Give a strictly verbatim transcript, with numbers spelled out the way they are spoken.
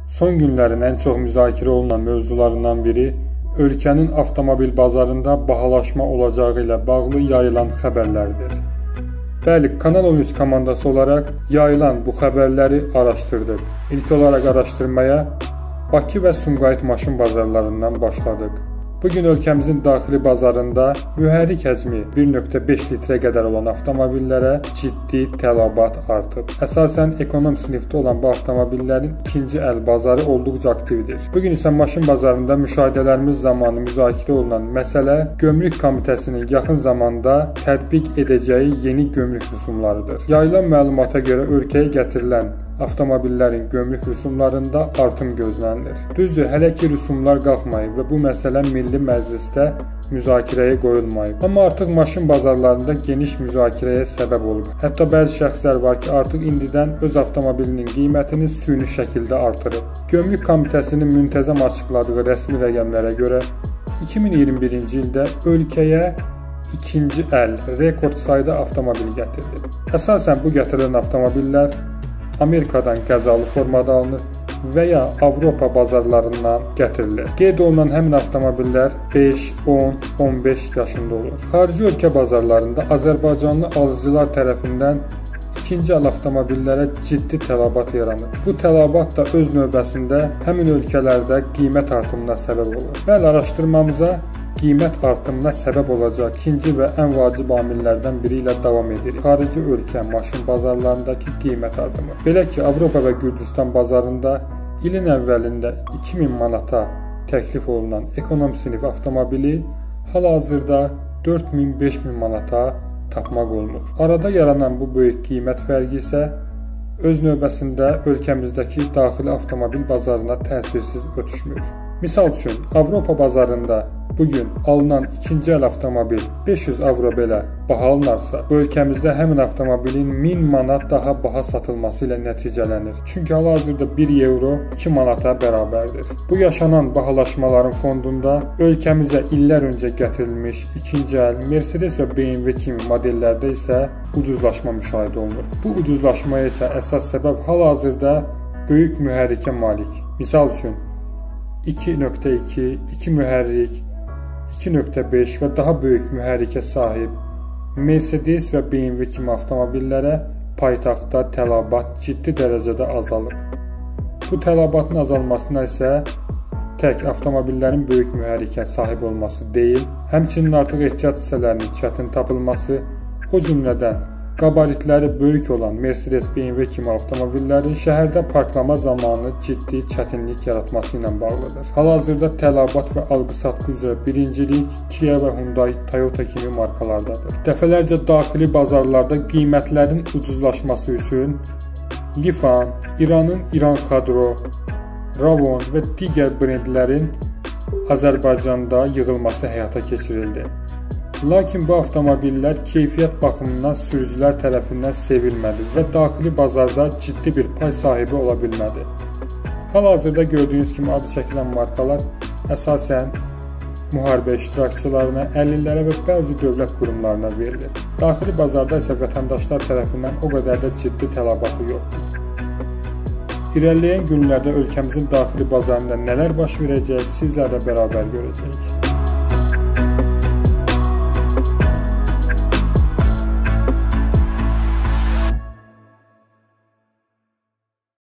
Son günlərin ən çox müzakirə olunan mövzularından biri ölkənin avtomobil bazarında bahalaşma olacağı ilə bağlı yayılan xəbərlərdir. Bəli, Kanal on üç komandası olaraq yayılan bu xəbərləri araşdırdıq. İlk olaraq araşdırmaya Bakı və Sumqayıt maşın bazarlarından başladıq. Bugün ölkəmizin daxili bazarında mühərrik həcmi bir nöqtə beş litrə qədər olan avtomobillərə ciddi tələbat artıb. Əsasən ekonom sinifdə olan bu avtomobillərin ikinci əl bazarı olduqca aktivdir. Bugün isə maşın bazarında müşahidələrimiz zamanı müzakirə olunan məsələ Gömrük Komitəsinin yaxın zamanda tətbiq edəcəyi yeni gömrük rüsumlarıdır. Yayılan məlumata görə ölkəyə gətirilən avtomobillərin gömrük rüsumlarında artım gözlənilir. Düzdür, hələ ki rüsumlar qalxmayıb və bu məsələ Milli Məclisdə müzakirəyə qoyulmayıb. Amma artıq maşın bazarlarında geniş müzakirəyə səbəb olub. Hətta bəzi şəxslər var ki, artıq indidən öz avtomobilinin qiymətini süni şəkildə artırıb. Gömrük Komitəsinin müntəzəm açıqladığı rəsmi rəqəmlərə görə iki min iyirmi birinci ildə ölkəyə ikinci əl rekord sayda avtomobil gətirilib. Əsasən bu gətirilən avtomobillər Amerikadan qəzalı formada alınır və ya Avropa bazarlarından gətirilir. Qeyd olunan həmin avtomobillər beş, on, on beş yaşında olur. Xarici ölkə bazarlarında Azərbaycanlı alıcılar tərəfindən ikinci əl avtomobillərə ciddi tələbat yaranır. Bu tələbat da öz növbəsində həmin ölkələrdə qiymət artımına səbəb olur. Bəli, araşdırmamıza qiymət artımına səbəb olacaq ikinci və ən vacib amillərdən biri ilə davam edirik. Xarici ölkə maşın bazarlarındakı qiymət artımı. Belə ki, Avropa və Gürcüstan bazarında ilin əvvəlində iki min manata təklif olunan ekonom sinif avtomobili hal-hazırda dörd min beş min manata tapmaq olunur. Arada yaranan bu böyük qiymət fərqi isə öz növbəsində ölkəmizdəki daxili avtomobil bazarına təsirsiz ötüşmür. Misal üçün, Avropa bazarında bugün alınan ikinci əl avtomobil beş yüz avro belə baha alınarsa, bu ölkəmizdə həmin avtomobilin min manat daha baha satılması ilə nəticələnir. Çünki hal-hazırda bir euro iki manata bərabərdir. Bu yaşanan bahalaşmaların fondunda ölkəmizə illər öncə gətirilmiş ikinci əl Mercedes və B M W kimi modellərdə isə ucuzlaşma müşahidə olunur. Bu ucuzlaşmaya isə əsas səbəb hal-hazırda böyük mühərrikə malik. Misal üçün, iki nöqtə iki, iki mühərrik, iki nöqtə beş və daha böyük mühərrikə sahib Mercedes və B M W kimi avtomobillərə paytaxtda tələbat ciddi dərəcədə azalıb. Bu tələbatın azalmasına isə tək avtomobillərin böyük mühərrikə sahib olması deyil, həmçinin artıq ehtiyat hissələrinin çətin tapılması, o cümlədən qabaritləri böyük olan Mercedes B M W kimi avtomobillərin şəhərdə parklama zamanı ciddi çətinlik yaratması ilə bağlıdır. Hal-hazırda tələbat və alqı-satqı üzrə birincilik Kia və Hyundai, Toyota kimi markalardadır. Dəfələrcə daxili bazarlarda qiymətlərin ucuzlaşması üçün Lifan, İranın İran Xadro, Ravon və digər brendlərin Azərbaycanda yığılması həyata keçirildi. Lakin bu avtomobillər keyfiyyət baxımından sürücülər tərəfindən sevilmədi və daxili bazarda ciddi bir pay sahibi ola bilmədi. Hal-hazırda gördüyünüz kimi adı çəkilən markalar əsasən müharibə iştirakçılarına, əlillərə və bəzi dövlət qurumlarına verilir. Daxili bazarda isə vətəndaşlar tərəfindən o qədər də ciddi tələbatı yoxdur. İrəliləyən günlərdə ölkəmizin daxili bazarında nələr baş verəcək, sizlərlə bərabər görəcəyik.